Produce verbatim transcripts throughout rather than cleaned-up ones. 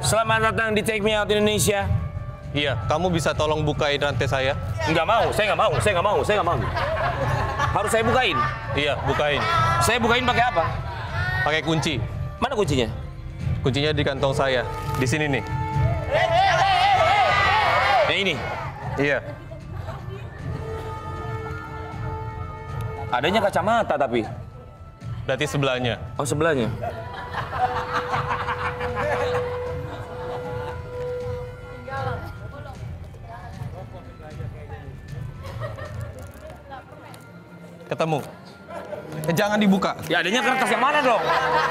Selamat datang di Take Me Out Indonesia. Iya, kamu bisa tolong bukain rantai saya? Enggak mau, saya nggak mau, saya nggak mau, saya nggak mau. Harus saya bukain? Iya, bukain. Saya bukain pakai apa? Pakai kunci. Mana kuncinya? Kuncinya di kantong saya. Di sini nih. Yang ini? Iya. Adanya kacamata tapi. Berarti sebelahnya. Oh, sebelahnya. Ketemu. Eh, jangan dibuka. Ya adanya kertas yang mana dong?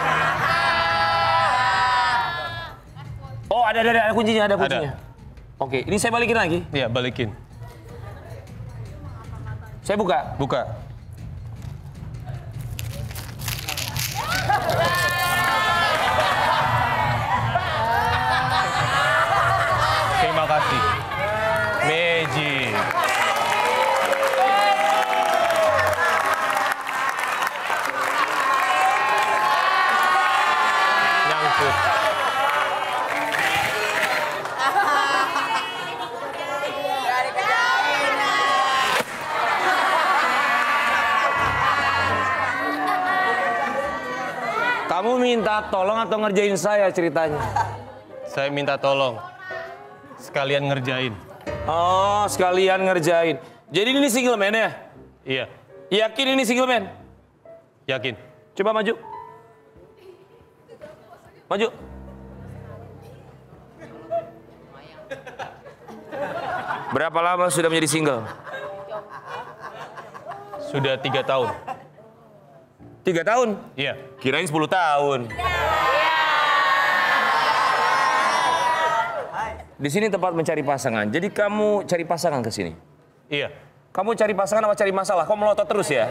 Oh, ada ada ada kuncinya, ada kuncinya. Ada. Oke, ini saya balikin lagi. Iya, balikin. Saya buka. Buka. Terima kasih. Magic. Nyangkut. Kamu minta tolong atau ngerjain saya ceritanya? Saya minta tolong. Sekalian ngerjain. Oh, sekalian ngerjain. Jadi ini single man ya? Iya. Yakin ini single man? Yakin. Coba maju. Maju. Berapa lama sudah menjadi single? Sudah tiga tahun. Tiga tahun? Iya. Kirain sepuluh tahun. Di sini tempat mencari pasangan. Jadi kamu cari pasangan ke sini? Iya. Kamu cari pasangan apa cari masalah? Kok melotot terus ya?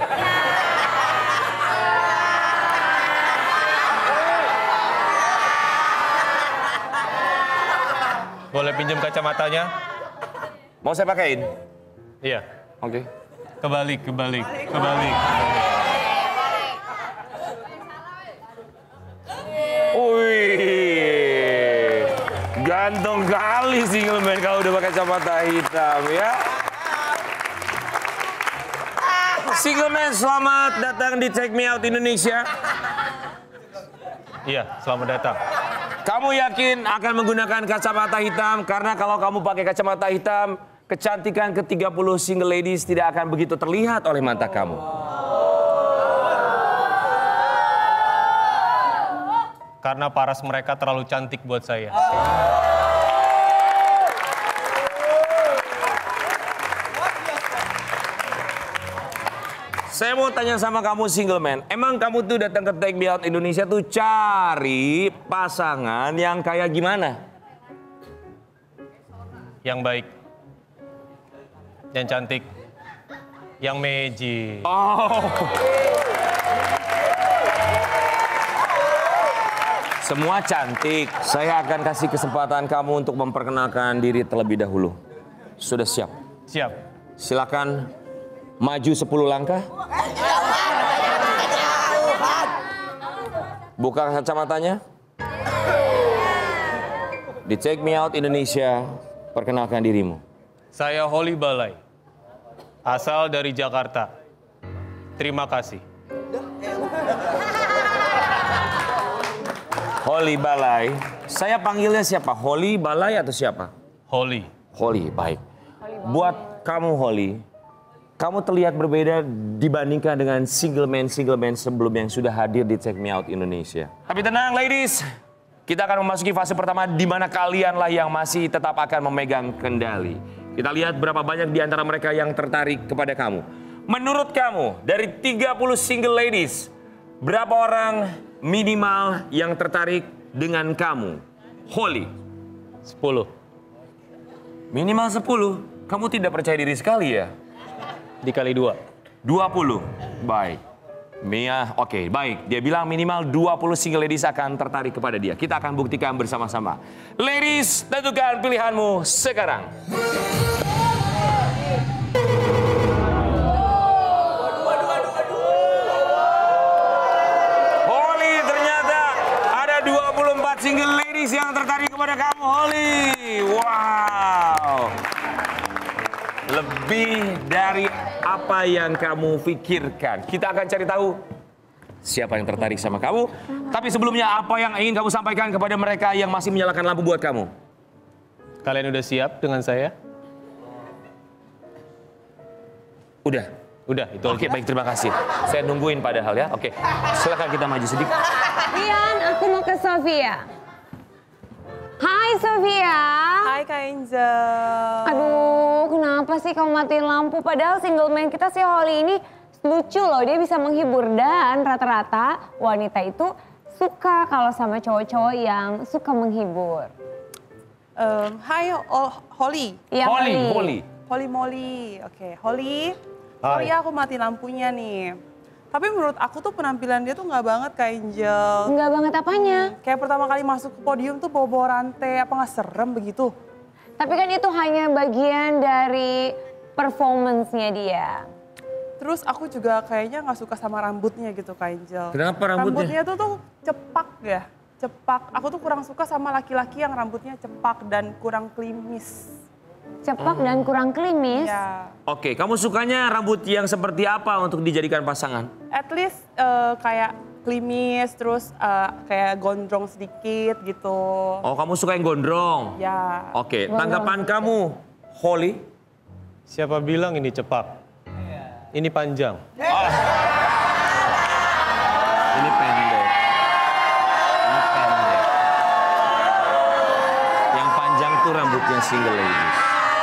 Boleh pinjam kacamatanya? Mau saya pakein? Iya. Oke. Kebalik, kebalik, kebalik. Wih, ganteng kali single man kalau udah pakai kacamata hitam ya. Single man, selamat datang di Take Me Out Indonesia. Iya, selamat datang. Kamu yakin akan menggunakan kacamata hitam? Karena kalau kamu pakai kacamata hitam, kecantikan ke tiga puluh single ladies tidak akan begitu terlihat oleh mata kamu. Karena paras mereka terlalu cantik buat saya. Saya mau tanya sama kamu single man, emang kamu tuh datang ke Take Me Out Indonesia tuh cari pasangan yang kayak gimana? Yang baik. Yang cantik. Yang magic. Oh. Semua cantik. Saya akan kasih kesempatan kamu untuk memperkenalkan diri terlebih dahulu. Sudah siap? Siap. Silakan maju sepuluh langkah. Buka kacamatanya. Di Take Me Out Indonesia, perkenalkan dirimu. Saya Holly Balai. Asal dari Jakarta. Terima kasih. Holly Balai. Saya panggilnya siapa? Holly Balai atau siapa? Holly. Holly, baik. Buat kamu Holly, kamu terlihat berbeda dibandingkan dengan single man-single man sebelum yang sudah hadir di Take Me Out Indonesia. Tapi tenang ladies, kita akan memasuki fase pertama di mana kalianlah yang masih tetap akan memegang kendali. Kita lihat berapa banyak di antara mereka yang tertarik kepada kamu. Menurut kamu, dari tiga puluh single ladies, berapa orang minimal yang tertarik dengan kamu? Holly. sepuluh. Minimal sepuluh. Kamu tidak percaya diri sekali ya? Dikali dua. dua puluh. Baik. Mia, oke, okay, baik. Dia bilang minimal dua puluh single ladies akan tertarik kepada dia. Kita akan buktikan bersama-sama. Ladies, tentukan pilihanmu sekarang. Holly, ternyata ada dua puluh empat single ladies yang tertarik kepada apa yang kamu pikirkan. Kita akan cari tahu siapa yang tertarik sama kamu. Tapi sebelumnya, apa yang ingin kamu sampaikan kepada mereka yang masih menyalakan lampu buat kamu? Kalian udah siap dengan saya? Udah? Udah, itu Oke, baik, terima kasih. Saya nungguin padahal ya. Oke, silakan kita maju sedikit. Rian, aku mau ke Sofia. Hai Sofia. Hai Kak Angel. Aduh, kenapa sih kamu matiin lampu? Padahal single man kita si Holly ini lucu loh, dia bisa menghibur. Dan rata-rata wanita itu suka kalau sama cowok-cowok yang suka menghibur. Um, hai oh, Holly. Ya, Holly, Holly. Holly Molly. Oke, Holly. Hai. Sorry aku mati lampunya nih. Tapi menurut aku tuh penampilan dia tuh nggak banget Kak Angel. Enggak banget apanya. Kayak pertama kali masuk ke podium tuh bawa-bawa rantai, apa nggak serem begitu? Tapi kan itu hanya bagian dari performance-nya dia. Terus aku juga kayaknya nggak suka sama rambutnya gitu Kak Angel. Kenapa rambutnya? Rambutnya tuh tuh cepak ya, cepak. Aku tuh kurang suka sama laki-laki yang rambutnya cepak dan kurang klimis. Cepak dan kurang klimis. Ya, Oke, kamu sukanya rambut yang seperti apa untuk dijadikan pasangan? at least eh, kayak klimis, terus eh, kayak gondrong sedikit gitu. Oh, kamu suka yang gondrong? Ya. Oke, tanggapan kamu, Holly? Siapa bilang ini cepak? Ini panjang. Ini pendek. Ini pendek. Yang panjang tuh rambutnya single ladies.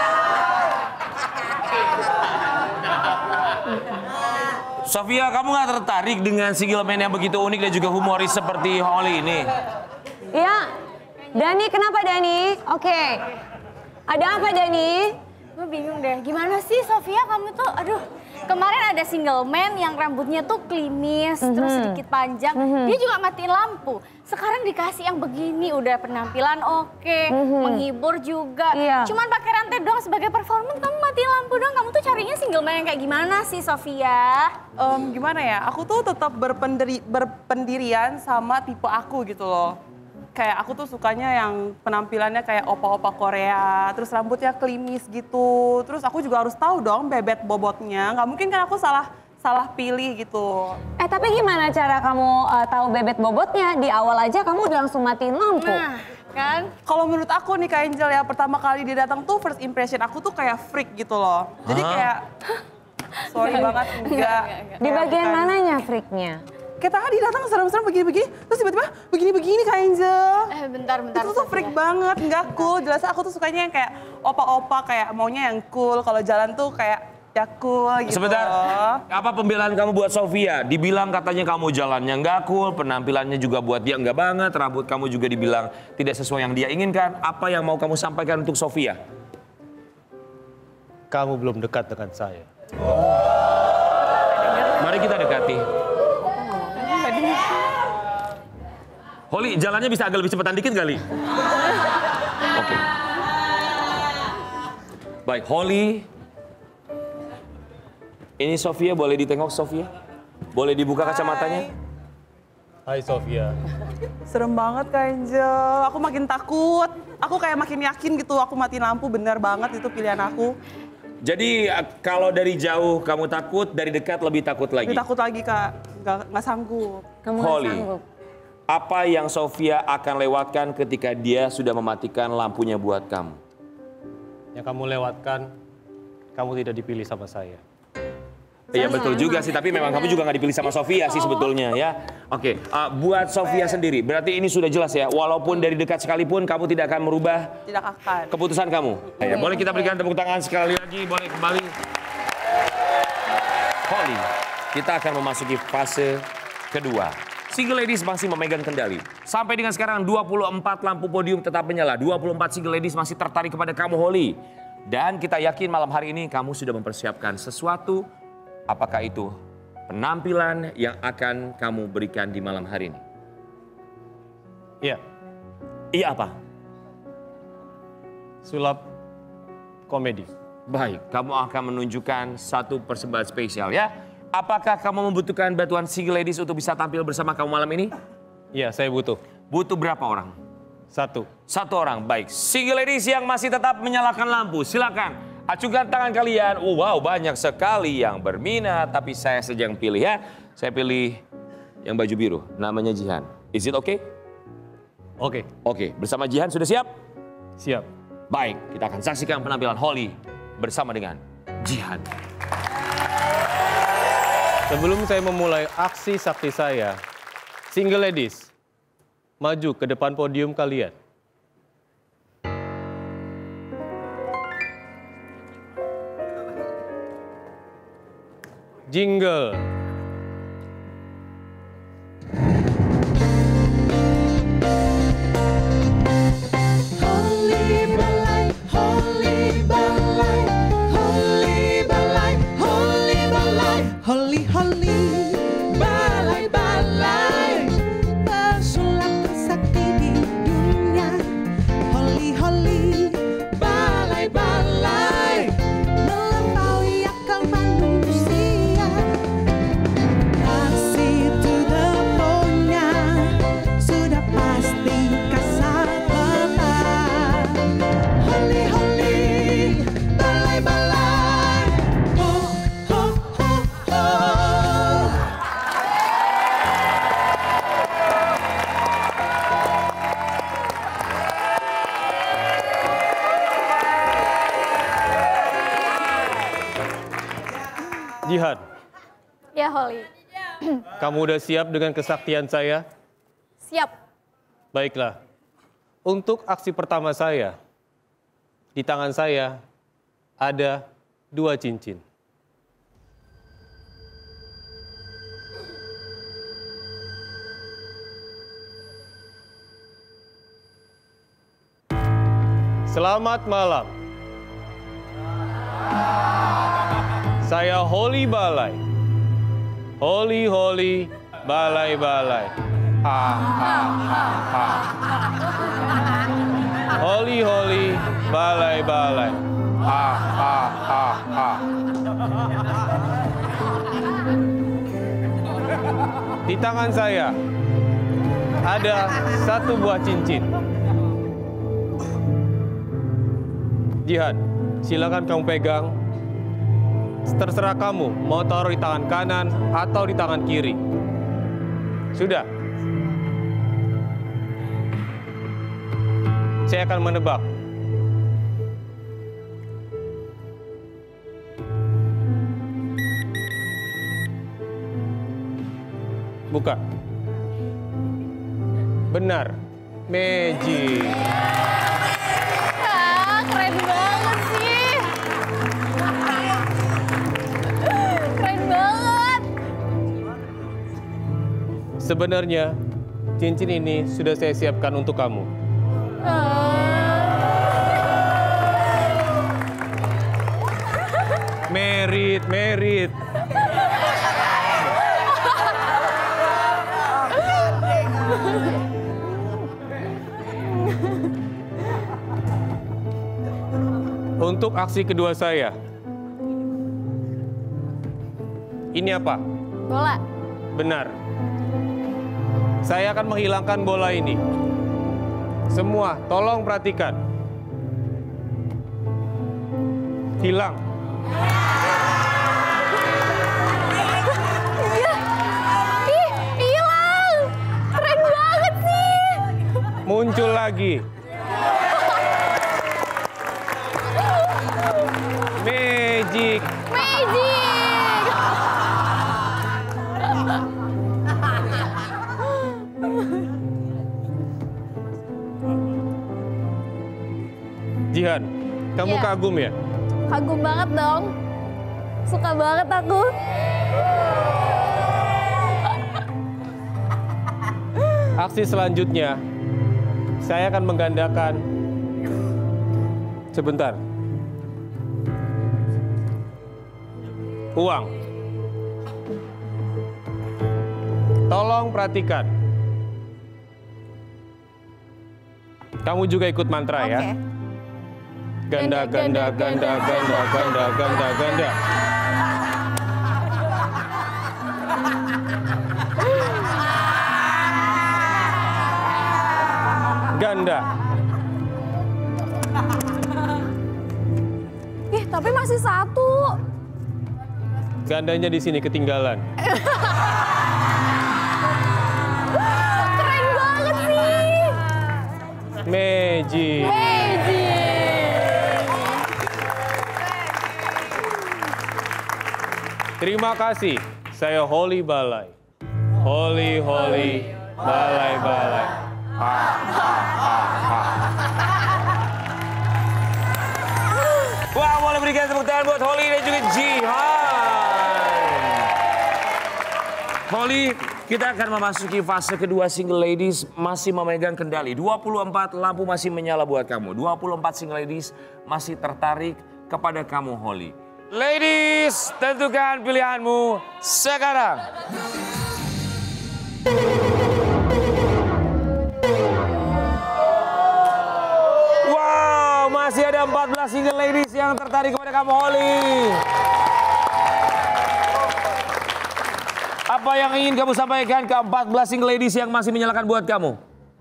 Sofia, kamu gak tertarik dengan single man yang begitu unik dan juga humoris seperti Holly ini? Ya, Dani kenapa Dani? Oke, ada apa Dani? Gue bingung deh, gimana sih Sofia kamu tuh, aduh kemarin ada single man yang rambutnya tuh klimis, terus sedikit panjang, dia juga matiin lampu. Sekarang dikasih yang begini, udah penampilan oke, menghibur juga. Iya. Cuman pakai rantai doang sebagai performance, kamu matiin lampu doang. Kamu tuh carinya single man yang kayak gimana sih Sofia? Em, gimana ya, aku tuh tetap berpendiri, berpendirian sama tipe aku gitu loh. Kayak aku tuh sukanya yang penampilannya kayak opa-opa Korea, terus rambutnya klimis gitu. Terus aku juga harus tahu dong bebet bobotnya, nggak mungkin kan aku salah salah pilih gitu. Eh tapi gimana cara kamu uh, tahu bebet bobotnya? Di awal aja kamu udah langsung matiin lampu. Nah, kan? Kalau menurut aku nih Kak Angel ya, pertama kali dia datang tuh first impression aku tuh kayak freak gitu loh. Jadi Hah? kayak, sorry banget enggak. Di Kayak bagian bukan- mananya freaknya? Kayak tadi datang serem-serem begini-begini, terus tiba-tiba begini-begini Kak Angel. Eh bentar, bentar. Itu tuh freak Sofia. banget, nggak cool. Jelas aku tuh sukanya yang kayak opa-opa, kayak maunya yang cool. Kalau jalan tuh kayak ya cool gitu. Sebentar, apa pembelaan kamu buat Sofia? Dibilang katanya kamu jalannya nggak cool, penampilannya juga buat dia nggak banget, rambut kamu juga dibilang tidak sesuai yang dia inginkan. Apa yang mau kamu sampaikan untuk Sofia? Kamu belum dekat dengan saya. Mari kita dekati. Holly, jalannya bisa agak lebih cepetan dikit kali? Oke. Baik, Holly. Ini Sofia, boleh ditengok Sofia? Boleh dibuka kacamatanya? Hai Sofia. Serem banget Kak Angel, aku makin takut. Aku kayak makin yakin gitu, aku mati lampu bener banget itu pilihan aku. Jadi eh, kalau dari jauh kamu takut, dari dekat lebih takut lagi? Lebih takut lagi Kak, nggak, nggak sanggup. Kamu nggak Holly, sanggup. apa yang Sofia akan lewatkan ketika dia sudah mematikan lampunya buat kamu? Yang kamu lewatkan, kamu tidak dipilih sama saya. Iya betul juga sih, tapi memang kamu juga nggak dipilih sama Sofia sih sebetulnya ya. Oke, uh, buat Sofia sendiri, berarti ini sudah jelas ya, walaupun dari dekat sekalipun kamu tidak akan merubah Tidak akan. keputusan kamu. Ya, boleh kita berikan tepuk tangan sekali lagi, boleh kembali. Holly, kita akan memasuki fase kedua. Single ladies masih memegang kendali. Sampai dengan sekarang dua puluh empat lampu podium tetap menyala. dua puluh empat single ladies masih tertarik kepada kamu Holly. Dan kita yakin malam hari ini kamu sudah mempersiapkan sesuatu. Apakah itu penampilan yang akan kamu berikan di malam hari ini? Iya, Iya apa? sulap komedi. Baik, kamu akan menunjukkan satu persembahan spesial ya. Apakah kamu membutuhkan bantuan single ladies untuk bisa tampil bersama kamu malam ini? Iya, saya butuh. Butuh berapa orang? Satu. Satu orang, baik. Single ladies yang masih tetap menyalakan lampu, silakan. Acungkan tangan kalian. Oh, wow, banyak sekali yang berminat. Tapi saya saja yang pilih ya. Saya pilih yang baju biru. Namanya Jihan. Is it okay? Oke, Oke, bersama Jihan sudah siap? siap. Baik, kita akan saksikan penampilan Holly bersama dengan Jihan. Sebelum saya memulai aksi sakti saya, single ladies, maju ke depan podium kalian. Jingle. Holy balai, holy balai, holy balai, holy balai, holy holy balai balai, pesulap sakti di dunia. Holy holy balai balai, melampaui akal manusia. Kasih to the bone-nya sudah pasti kasar peta. Holy holy balai balai, ho ho ho ho. Jihan, Ya Holly, kamu udah siap dengan kesaktian saya? siap. Baiklah. Untuk aksi pertama saya, di tangan saya ada dua cincin. Selamat malam. Saya Holly Balai. Holly Holly Balai Balai. Ha ha ha ha. Holly Holly Balai Balai. Ha ha ha ha. Di tangan saya ada satu buah cincin. Jihan, silakan kamu pegang. Terserah kamu mau taruh di tangan kanan atau di tangan kiri. Sudah. Saya akan menebak. Buka. Benar. Magic. Ah, keren banget sih. Keren banget. Sebenarnya cincin ini sudah saya siapkan untuk kamu. Merit, merit. Untuk aksi kedua saya. Ini apa? Bola. Benar. Saya akan menghilangkan bola ini. Semua, tolong perhatikan. Hilang. Ih, hilang. Keren banget sih. Muncul lagi. Magic. Magic. Jihan, kamu Iya. kagum ya? Kagum banget dong. Suka banget aku. Aksi selanjutnya, saya akan menggandakan. Sebentar. Uang. Tolong perhatikan. Kamu juga ikut mantra ya. Oke. Ganda, ganda, ganda, ganda, ganda, ganda, ganda. Ganda. Ih, tapi Gandanya di sini ketinggalan. Keren banget sih. Magic. Magic. Terima kasih. Saya Holly Balai. Holly, Holly, Balai, Balai. Ha, ha, ha, ha. Wah, boleh berikan tepuk tangan buat Holly dan juga Jihan. Holly, kita akan memasuki fase kedua single ladies masih memegang kendali. dua puluh empat lampu masih menyala buat kamu. dua puluh empat single ladies masih tertarik kepada kamu, Holly. Ladies, tentukan pilihanmu sekarang. Wow, masih ada empat belas single ladies yang tertarik kepada kamu, Holly. Apa yang ingin kamu sampaikan ke empat belas single ladies yang masih menyalakan buat kamu?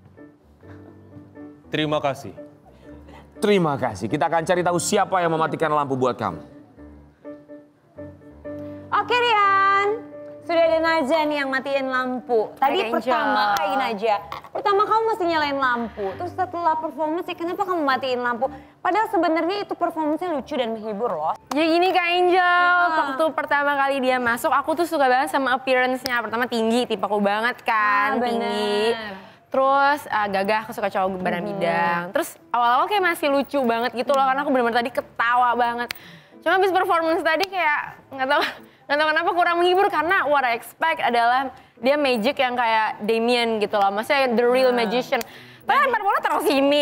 Terima kasih. Terima kasih. Kita akan cari tahu siapa yang mematikan lampu buat kamu. Oke Rian, sudah ada Najah nih yang matiin lampu. Tadi Hai, pertama, Angel. hai Najah. Pertama kamu masih nyalain lampu, terus setelah performance kenapa kamu matiin lampu? Padahal sebenarnya itu performance-nya lucu dan menghibur loh. Jadi gini Kak Angel, waktu pertama kali dia masuk aku tuh suka banget sama appearance-nya. Pertama tinggi, tipe aku banget kan, Ah, tinggi. bener. Terus uh, gagah, aku suka cowok badan bidang. Terus awal-awal kayak masih lucu banget gitu loh, karena aku bener-bener tadi ketawa banget. Cuma habis performance tadi kayak nggak tahu nggak tahu kenapa kurang menghibur, karena what I expect adalah dia magic yang kayak Damien gitu loh, maksudnya the real magician. Padahal performanya terus sini.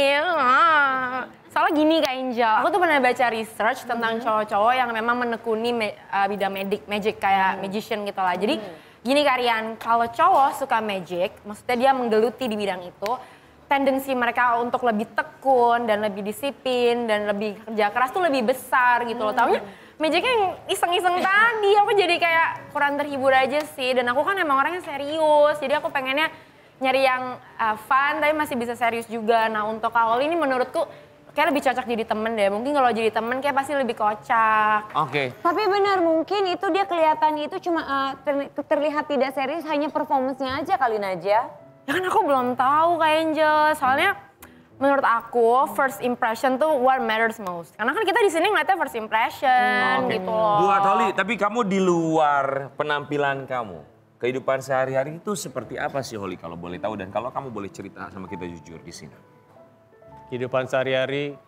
Ah. Soalnya gini Kak Angel, aku tuh pernah baca research tentang cowok-cowok yang memang menekuni me, uh, bidang magic, magic kayak magician gitu lah. Jadi gini Karian, kalau cowok suka magic, maksudnya dia menggeluti di bidang itu, tendensi mereka untuk lebih tekun dan lebih disiplin dan lebih kerja keras tuh lebih besar gitu loh. Taunya magicnya yang iseng-iseng tadi, aku jadi kayak kurang terhibur aja sih. Dan aku kan emang orangnya serius, jadi aku pengennya nyari yang uh, fun tapi masih bisa serius juga. Nah untuk Kak Holly ini menurutku kayak lebih cocok jadi temen deh. Mungkin kalau jadi temen kayak pasti lebih kocak. Oke. Tapi benar mungkin itu dia kelihatannya itu cuma uh, ter- terlihat tidak serius, hanya performance-nya aja kali Najah. Ya kan aku belum tahu Kak Angel, soalnya menurut aku first impression tuh what matters most. Karena kan kita di sini ngeliatnya first impression Oke. gitu loh. Buat Holly, tapi kamu di luar penampilan kamu, kehidupan sehari-hari itu seperti apa sih Holly kalau boleh tahu, dan kalau kamu boleh cerita sama kita jujur di sini? Kehidupan sehari-hari,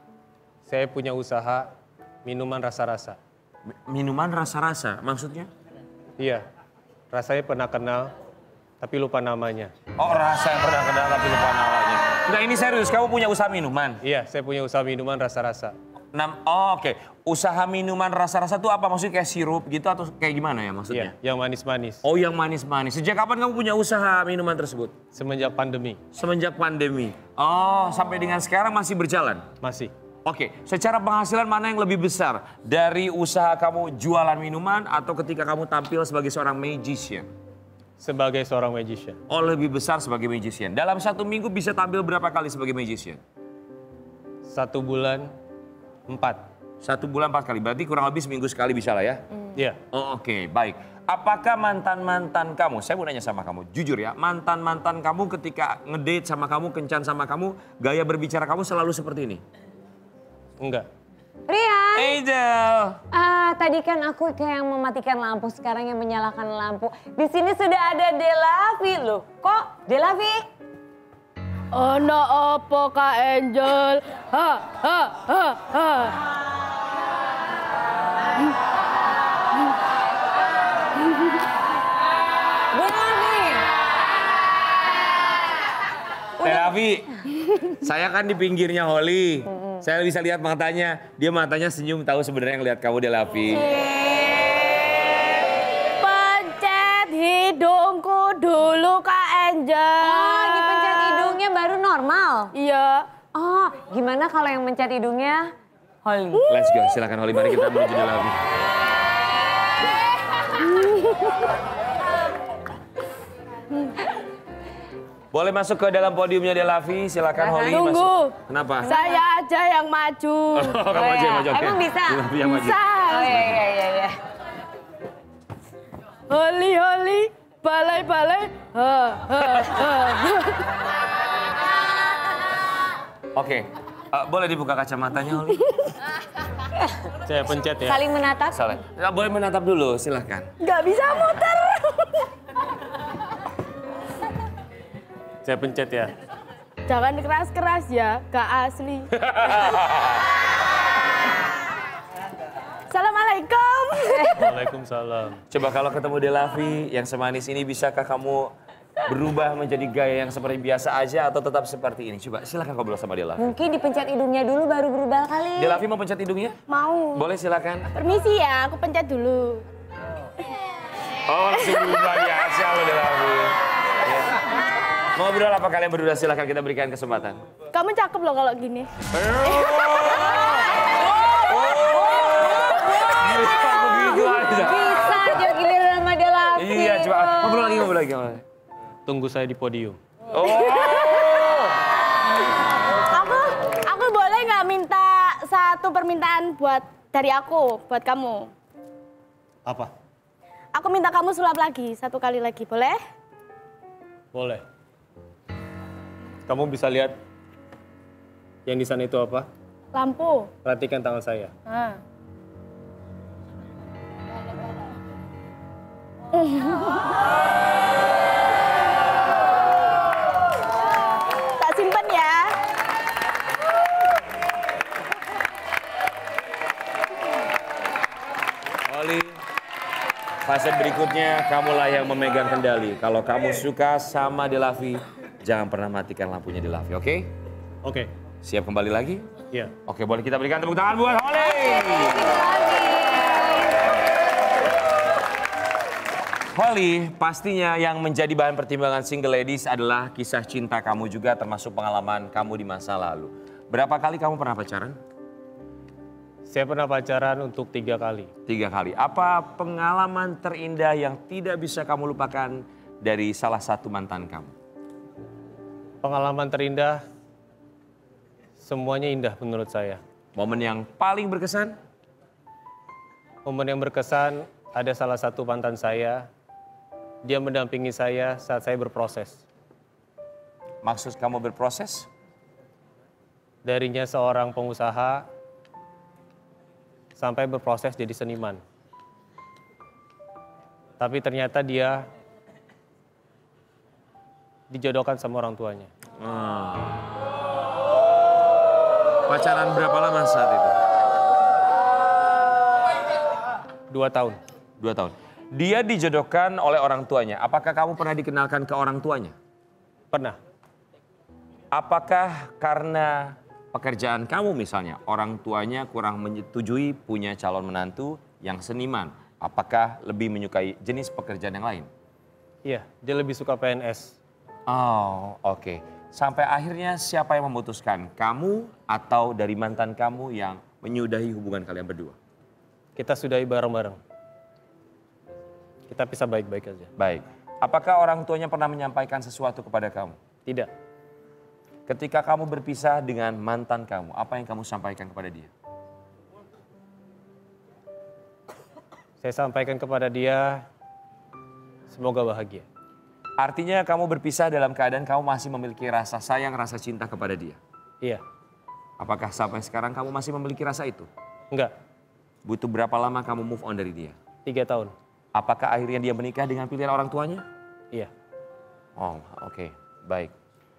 saya punya usaha minuman rasa-rasa. Mi- Minuman rasa-rasa, maksudnya? Iya, rasanya pernah kenal, tapi lupa namanya. Oh, rasa yang pernah kenal tapi lupa namanya. Nah ini serius, kamu punya usaha minuman? Iya, saya punya usaha minuman rasa-rasa. Nam, oh oke, usaha minuman rasa-rasa itu apa? Maksudnya kayak sirup gitu atau kayak gimana ya maksudnya? Iya, yang manis-manis. Oh yang manis-manis. Sejak kapan kamu punya usaha minuman tersebut? Semenjak pandemi, Semenjak pandemi. Oh, sampai dengan sekarang masih berjalan? masih. Oke, secara penghasilan mana yang lebih besar? Dari usaha kamu jualan minuman atau ketika kamu tampil sebagai seorang magician? Sebagai seorang magician. Oh, lebih besar sebagai magician. Dalam satu minggu bisa tampil berapa kali sebagai magician? Satu bulan, empat. Satu bulan empat kali, berarti kurang lebih seminggu sekali bisa lah ya? Iya, Oh, oke, baik. Apakah mantan-mantan kamu, saya mau nanya sama kamu, jujur ya, mantan-mantan kamu ketika ngedate sama kamu, kencan sama kamu, gaya berbicara kamu selalu seperti ini? enggak. Rian, Angel! ah, tadi kan aku kayak yang mematikan lampu, sekarang yang menyalakan lampu. Di sini sudah ada Delavi loh. Kok Delavi? Ono opo Kak Angel? Ha ha ha ha. Delavi. Terapi, saya kan di pinggirnya Holly. Saya bisa lihat matanya, dia matanya senyum tahu sebenarnya ngeliat kamu Delavi. Pencet hidungku dulu Kak Angel. Oh, dipencet hidungnya baru normal. Iya. Oh, gimana kalau yang mencet hidungnya Holly? Let's go, silakan Holly, mari kita menuju Delavi. Boleh masuk ke dalam podiumnya Delavi, silakan Holly. Tunggu. Masuk. Kenapa? Saya aja yang maju. Oh, kamu aja yang maju, oke. Emang bisa? Delavi yang maju. Bisa. Oh iya iya iya. iya. Holi holi, balai balai, ha ha ha. Oke, eh, boleh dibuka kacamatanya, Holly? Saya pencet ya. Saling menatap. Salah. Ya, boleh menatap dulu, silahkan. Gak bisa muter. Saya pencet ya. Jangan keras-keras ya, gak asli. Assalamualaikum. Waalaikumsalam. Coba kalau ketemu Delavi yang semanis ini, bisakah kamu berubah menjadi gaya yang seperti biasa aja atau tetap seperti ini? Coba silakan ngobrol sama Delavi. Mungkin dipencet hidungnya dulu baru berubah kali. Delavi mau pencet hidungnya? Mau. Boleh silakan. Permisi ya, aku pencet dulu. Oh langsung berubah ya, lo Delavi. Ya. Ngobrol apa kalian berdua, silakan kita berikan kesempatan. Kamu cakep loh kalau gini. Bisa aja giliran sama Delavi. Iya, coba ngobrol lagi, ngobrol lagi. ngobrol lagi. Tunggu saya di podium. Oh. Aku, aku boleh nggak minta satu permintaan buat dari aku, buat kamu? Apa? Aku minta kamu sulap lagi, satu kali lagi, boleh? Boleh. Kamu bisa lihat yang di sana itu apa? Lampu. Perhatikan tangan saya. Ah. Tak simpen ya. Holly, fase berikutnya kamulah yang memegang kendali. Kalau kamu suka sama Delavi, jangan pernah matikan lampunya Delavi, oke? Oke. Siap kembali lagi? Iya. Oke, boleh kita berikan tepuk tangan buat Holly. Holly, pastinya yang menjadi bahan pertimbangan single ladies adalah kisah cinta kamu juga, termasuk pengalaman kamu di masa lalu. Berapa kali kamu pernah pacaran? Saya pernah pacaran untuk tiga kali. Tiga kali. Apa pengalaman terindah yang tidak bisa kamu lupakan dari salah satu mantan kamu? Pengalaman terindah, semuanya indah menurut saya. Momen yang paling berkesan? Momen yang berkesan, ada salah satu mantan saya, dia mendampingi saya saat saya berproses. Maksud kamu berproses? Darinya seorang pengusaha, sampai berproses jadi seniman. Tapi ternyata dia dijodohkan sama orang tuanya. Hmm. Pacaran berapa lama saat itu? Dua tahun. Dua tahun. Dia dijodohkan oleh orang tuanya. Apakah kamu pernah dikenalkan ke orang tuanya? Pernah. Apakah karena pekerjaan kamu misalnya, orang tuanya kurang menyetujui punya calon menantu yang seniman? Apakah lebih menyukai jenis pekerjaan yang lain? Iya, dia lebih suka P N S. Oh, oke. Sampai akhirnya siapa yang memutuskan? Kamu atau dari mantan kamu yang menyudahi hubungan kalian berdua? Kita sudahi bareng-bareng. Kita pisah baik-baik aja. Baik. Apakah orang tuanya pernah menyampaikan sesuatu kepada kamu? Tidak. Ketika kamu berpisah dengan mantan kamu, apa yang kamu sampaikan kepada dia? Saya sampaikan kepada dia, semoga bahagia. Artinya kamu berpisah dalam keadaan kamu masih memiliki rasa sayang, rasa cinta kepada dia. Iya. Apakah sampai sekarang kamu masih memiliki rasa itu? Enggak. Butuh berapa lama kamu move on dari dia? Tiga tahun. Apakah akhirnya dia menikah dengan pilihan orang tuanya? Iya. Oh, oke. Baik.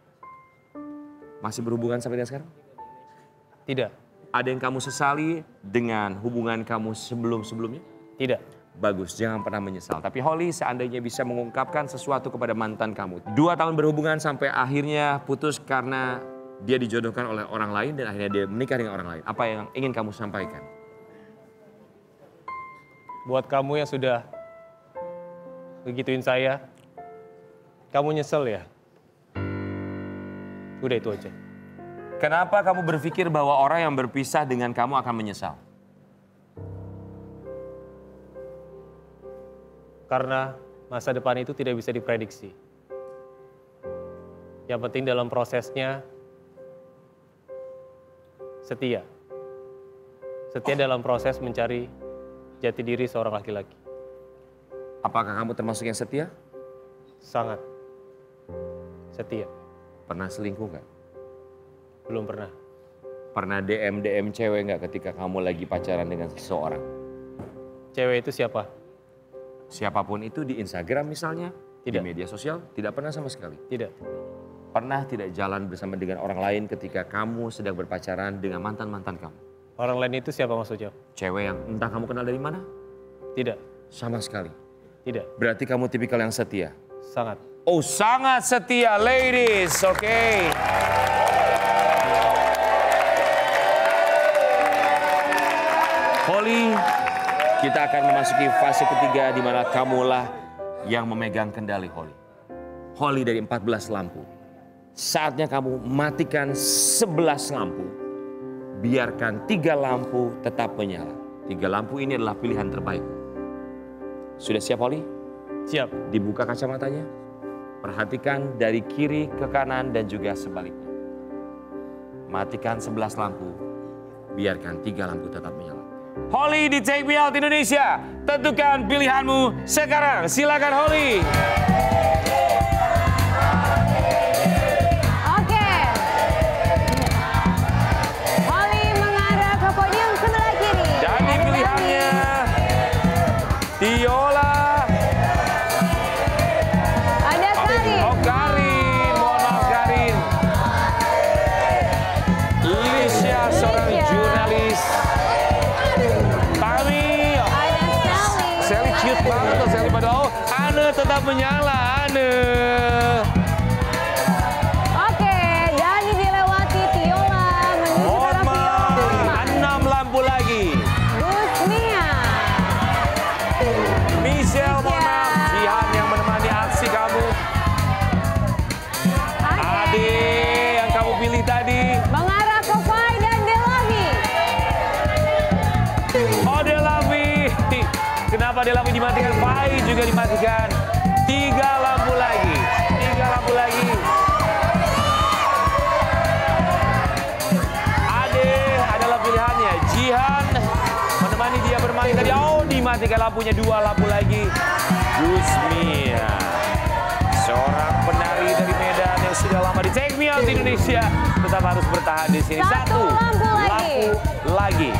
Masih berhubungan sampai dengan sekarang? Tidak. Ada yang kamu sesali dengan hubungan kamu sebelum-sebelumnya? Tidak. Bagus, jangan pernah menyesal. Tapi Holly, seandainya bisa mengungkapkan sesuatu kepada mantan kamu. Dua tahun berhubungan sampai akhirnya putus karena dia dijodohkan oleh orang lain dan akhirnya dia menikah dengan orang lain. Apa yang ingin kamu sampaikan? Buat kamu yang sudah begituin saya, kamu nyesel ya? Udah itu aja. Kenapa kamu berpikir bahwa orang yang berpisah dengan kamu akan menyesal? Karena masa depan itu tidak bisa diprediksi. Yang penting dalam prosesnya, setia. Setia dalam proses mencari jati diri seorang laki-laki. Apakah kamu termasuk yang setia? Sangat setia. Pernah selingkuh nggak? Belum pernah. Pernah D M D M cewek nggak ketika kamu lagi pacaran dengan seseorang? Cewek itu siapa? Siapapun itu di Instagram misalnya, Tidak. di media sosial, tidak pernah sama sekali. Tidak. Pernah tidak jalan bersama dengan orang lain ketika kamu sedang berpacaran dengan mantan-mantan kamu? Orang lain itu siapa maksudnya? Cewek yang entah kamu kenal dari mana? Tidak. Sama sekali. Tidak. Berarti kamu tipikal yang setia. Sangat. Oh, sangat setia, ladies. Oke. Okay. Holly, kita akan memasuki fase ketiga di mana kamulah yang memegang kendali Holly. Holly dari empat belas lampu. Saatnya kamu matikan sebelas lampu. Biarkan tiga lampu tetap menyala. Tiga lampu ini adalah pilihan terbaik. Sudah siap Holly? Siap. Dibuka kacamatanya. Perhatikan dari kiri ke kanan dan juga sebaliknya. Matikan sebelas lampu. Biarkan tiga lampu tetap menyala. Holly di Take Me Out Indonesia. Tentukan pilihanmu sekarang. Silakan Holly. Oke. Holly mengarah ke podium sebelah kiri. Dan Ada pilihannya Tiola. Ada Karin. Oh Karin, mohon maaf Karin. Lisha seorang Lisha. jurnalis. Tami. Ada Sally. Sally cute banget loh Sally pada oh Ane tetap menyala Ane. Oke, Dani dilewati Tiola menuju ke Mohon arah maaf, podium. enam lampu lagi. Gusmia. Michelle, mohon Michelle. maaf. Jihan yang menemani aksi kamu. Ade yang kamu pilih tadi. Mengarah ke Fai dan Delavi. Oh Delavi. Kenapa Delavi dimatikan? Fai juga dimatikan. Tiga lampu lagi. Tiga lampu lagi. Ade adalah pilihannya. Jihan menemani dia bermain tadi. Oh dimatikan lampunya. Dua lampu lagi. Gusmia. Seorang penari dari Medan yang sudah lama di Take Me Out Indonesia. Tetap harus bertahan di sini. Satu lampu lagi. Lampu lagi.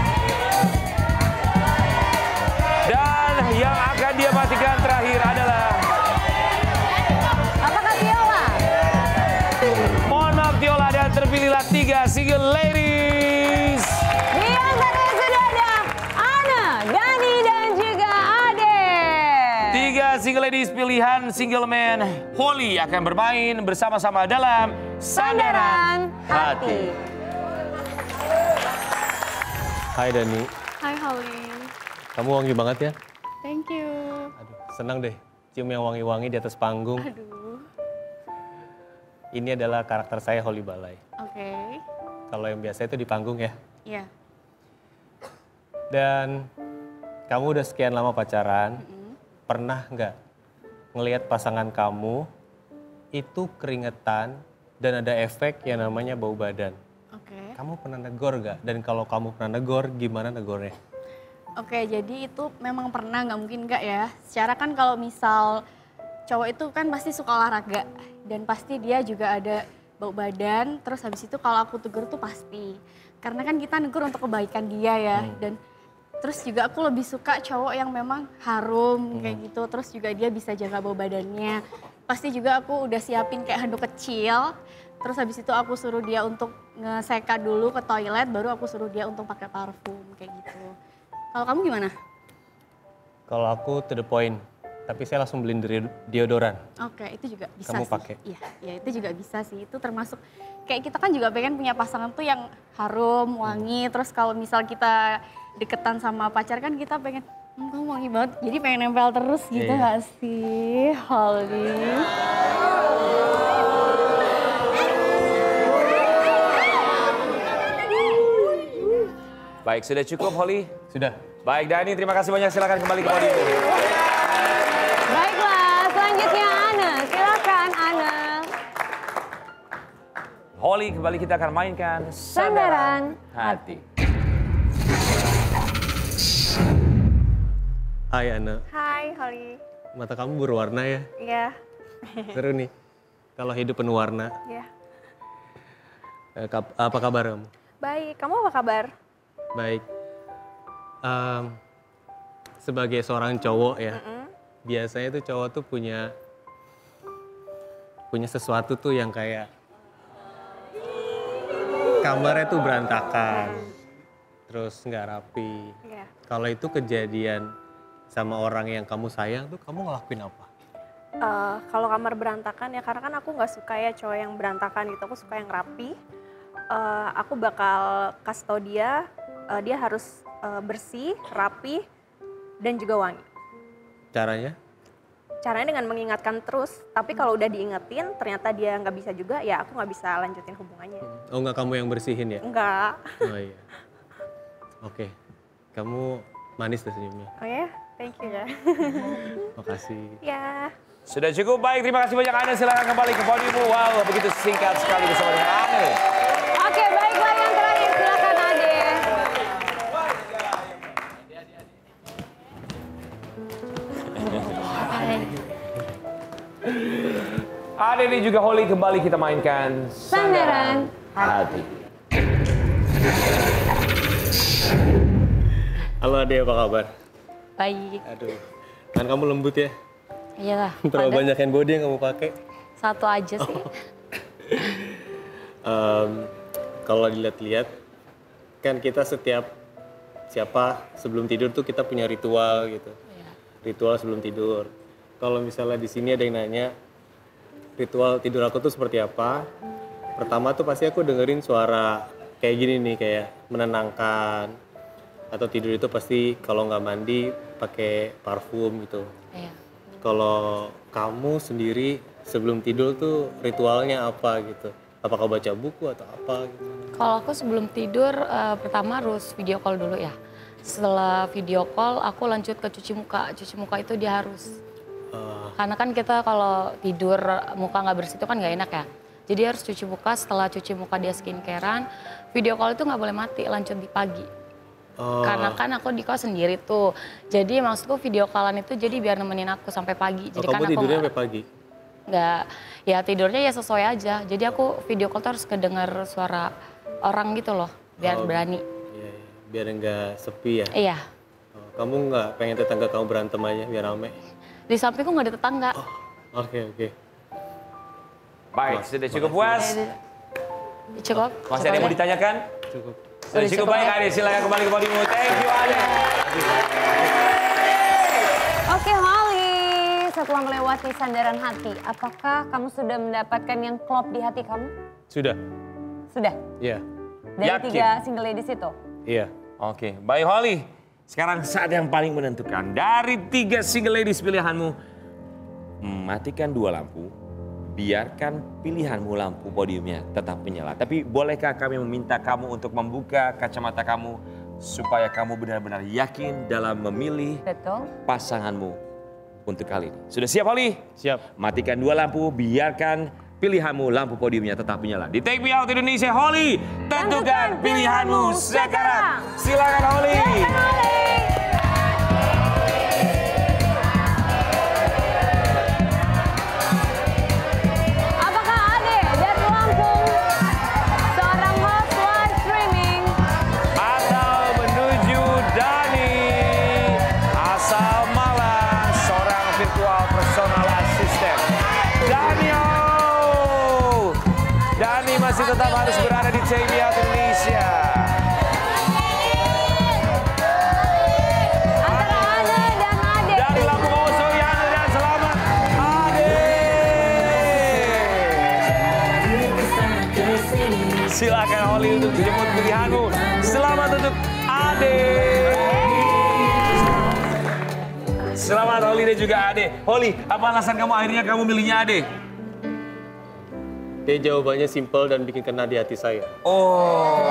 Dan yang akan dia matikan terakhir adalah Apakah Tiola? mohon maaf Tiola dan terpilihlah tiga single ladies. Di antaranya sudah ada Ana, Dani, dan juga Ade. Tiga single ladies pilihan single man Holly akan bermain bersama-sama dalam Sandaran Hati. Hai Dani. Hai Holly. Kamu wangi banget ya? Thank you. Aduh, senang deh cium yang wangi-wangi di atas panggung. Aduh. Ini adalah karakter saya Holly Balai. Oke. Kalau yang biasa itu di panggung ya. Iya. Dan kamu udah sekian lama pacaran, pernah nggak ngelihat pasangan kamu itu keringetan dan ada efek yang namanya bau badan? Oke. Kamu pernah negor nggak? Dan kalau kamu pernah negor, gimana negornya? Oke, jadi itu memang pernah, nggak mungkin nggak ya. Secara kan kalau misal cowok itu kan pasti suka olahraga dan pasti dia juga ada bau badan. Terus habis itu kalau aku tegur tuh pasti, karena kan kita negur untuk kebaikan dia ya. Hmm. Dan terus juga aku lebih suka cowok yang memang harum kayak gitu. Terus juga dia bisa jaga bau badannya. Pasti juga aku udah siapin kayak handuk kecil. Terus habis itu aku suruh dia untuk ngeseka dulu ke toilet, baru aku suruh dia untuk pakai parfum kayak gitu. Kalau kamu gimana? Kalau aku to the point, tapi saya langsung beliin dari deodoran. Oke, itu juga bisa Kamu sih. pakai? Iya, ya itu juga bisa sih. Itu termasuk kayak kita kan juga pengen punya pasangan tuh yang harum, wangi. Terus kalau misal kita deketan sama pacar kan kita pengen, hm, kamu wangi banget. Jadi pengen nempel terus gitu Iya. gak sih, Holly? Baik, sudah cukup Holly? Sudah. Baik Dani, terima kasih banyak. Silakan kembali ke podium. Baiklah, selanjutnya Ana. Silakan Ana. Holly, kembali kita akan mainkan Sandaran Hati. Hai Ana, Hai Holly. mata kamu berwarna ya? Iya. Seru nih, kalau hidup penuh warna. Iya. Eh, kap- apa kabar kamu? Baik, kamu apa kabar? Baik. Em, sebagai seorang cowok ya, biasanya tuh cowok tuh punya punya sesuatu tuh yang kayak kamarnya tuh berantakan, terus nggak rapi. Iya. Kalau itu kejadian sama orang yang kamu sayang tuh, kamu ngelakuin apa? Eh, kalau kamar berantakan ya karena kan aku nggak suka ya cowok yang berantakan gitu, aku suka yang rapi. Eh, aku bakal kasih tau dia, eh, dia harus eh, bersih, rapi, dan juga wangi. Caranya? Caranya dengan mengingatkan terus, tapi kalau udah diingetin ternyata dia nggak bisa juga, ya aku nggak bisa lanjutin hubungannya. Oh nggak kamu yang bersihin ya? Enggak. Oh iya. Oke, kamu manis deh senyumnya. Oh ya, thank you ya. Makasih. Ya. Sudah cukup baik, terima kasih banyak Ane. Silakan kembali ke podiummu. Wow, begitu singkat sekali bersama dengan Ane. Oke, baiklah yang terakhir silakan Ade. Ade ini juga Holly kembali kita mainkan Sandaran Hati. Halo Ade, apa kabar? Baik. Aduh, kan kamu lembut ya? Iyalah. Terlalu padat. banyak hand body yang kamu pakai. Satu aja sih. Em, kalau dilihat-lihat, kan kita setiap siapa sebelum tidur tuh kita punya ritual gitu. Ritual sebelum tidur. Kalau misalnya di sini ada yang nanya, ritual tidur aku tuh seperti apa? Pertama tuh pasti aku dengerin suara kayak gini nih, kayak menenangkan. Atau tidur itu pasti kalau nggak mandi pakai parfum gitu. Iya. Kalau kamu sendiri sebelum tidur tuh ritualnya apa gitu? Apakah baca buku atau apa gitu? Kalau aku sebelum tidur eh, pertama harus video call dulu ya. Setelah video call aku lanjut ke cuci muka. Cuci muka itu dia harus. Eh, Karena kan kita kalau tidur muka nggak bersih itu kan nggak enak ya. Jadi harus cuci muka, setelah cuci muka dia skincarean. Video call itu nggak boleh mati, lanjut di pagi. oh, Karena kan aku di kos sendiri tuh. Jadi maksudku video callan itu jadi biar nemenin aku sampai pagi. oh, Jadi kamu kan aku tidurnya nggak- sampai pagi? nggak, ya tidurnya ya sesuai aja. Jadi aku video call tuh harus kedengar suara orang gitu loh, biar Oh. berani. Iya, iya. Biar nggak sepi ya? Iya, Oh, kamu nggak pengen tetangga kamu berantem aja biar rame? di sampingku nggak ada tetangga. Oke, oke. Baik, sudah cukup puas? Cukup. Masih ada yang mau ditanyakan? Cukup. Sudah cukup baik Ade, silakan kembali ke podiummu. Thank you Ade. Oke Holly, setelah melewati sandaran hati, apakah kamu sudah mendapatkan yang klop di hati kamu? Sudah? Sudah? Iya. Dari Yakin? tiga single ladies itu? Iya. Oke, baik Holly. Sekarang saat yang paling menentukan. Dari tiga single ladies pilihanmu, matikan dua lampu, biarkan pilihanmu lampu podiumnya tetap menyala. Tapi bolehkah kami meminta kamu untuk membuka kacamata kamu supaya kamu benar-benar yakin dalam memilih Betul. pasanganmu untuk kali ini. Sudah siap Holly? Siap. Matikan dua lampu, biarkan pilihanmu lampu podiumnya tetap menyala. Di Take Me Out Indonesia, Holly, tentukan pilihanmu sekarang. Silakan Holly. Apakah Ade dari Lampung, seorang host live streaming, Atau menuju Dani, asal Malang, seorang virtual personal assistant. Daniel, Dani masih tetap harus berada di Take Me Out Indonesia. antara Ade dan Ade? Dari Lampung Osoyana dan selamat Ade. Silakan Holly untuk menjemput pilihanmu. Selamat untuk Ade. Selamat Holly dan juga Ade. Holly, apa alasan kamu akhirnya kamu milihnya Ade? Dia jawabannya simpel dan bikin kena di hati saya. Oh.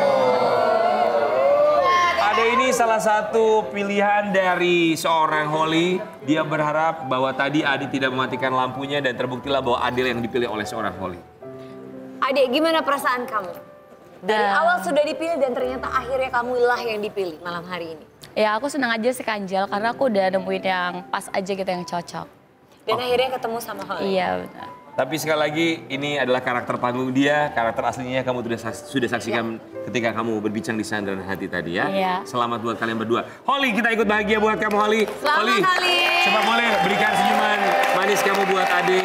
Ade ini salah satu pilihan dari seorang Holly. Dia berharap bahwa tadi Ade tidak mematikan lampunya dan terbuktilah bahwa Ade yang dipilih oleh seorang Holly. Ade, gimana perasaan kamu? Dari awal sudah dipilih dan ternyata akhirnya kamu lah yang dipilih malam hari ini. Ya aku senang aja sih Kanjel karena aku udah nemuin yang pas aja gitu, yang cocok. Dan akhirnya ketemu sama Holly. Iya benar. Tapi sekali lagi ini adalah karakter panggung dia, karakter aslinya kamu sudah sudah saksikan ketika kamu berbincang di Sandaran Hati tadi ya. Iya. Selamat buat kalian berdua. Holly, kita ikut bahagia buat kamu Holly. Selamat Holly, Holly. coba boleh berikan senyuman manis kamu buat Ade.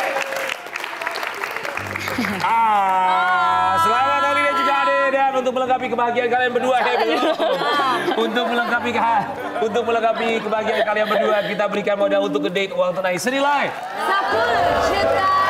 Ah, selamat Holly dan juga Ade, dan untuk melengkapi kebahagiaan kalian berdua, hey, belum. Untuk melengkapi untuk melengkapi kebahagiaan kalian berdua, kita berikan modal untuk ke date uang tunai senilai sepuluh juta.